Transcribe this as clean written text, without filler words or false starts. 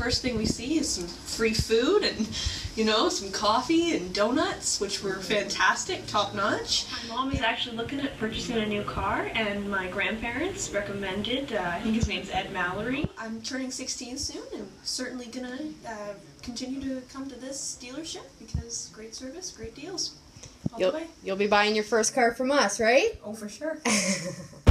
first thing we see is some free food and, you know, some coffee and donuts, which were fantastic, top notch. My mom is actually looking at purchasing a new car, and my grandparents recommended, I think his name's Ed Mallory. I'm turning 16 soon and certainly gonna continue to come to this dealership because great service, great deals. All the way. You'll be buying your first car from us, right? Oh, for sure.